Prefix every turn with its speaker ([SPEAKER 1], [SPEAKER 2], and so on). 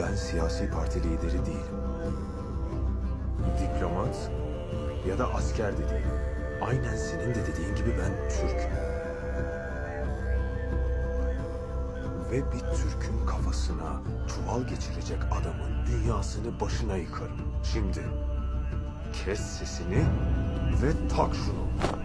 [SPEAKER 1] Ben siyasi parti lideri değilim. Diplomat ya da asker de değilim. Aynen senin de dediğin gibi ben Türk'üm. Ve bir Türk'ün kafasına çuval geçirecek adamın dünyasını başına yıkarım. Şimdi kes sesini ve tak şunu.